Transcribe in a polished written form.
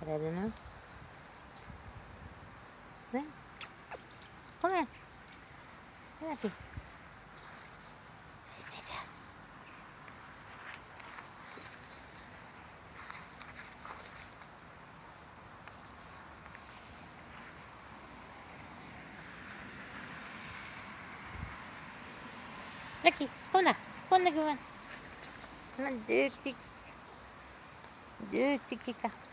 I don't know. Ven. Come here. Ven aquí. Aquí, kom da. Kom da, gumman. Men duktig. Duktig, Kikka.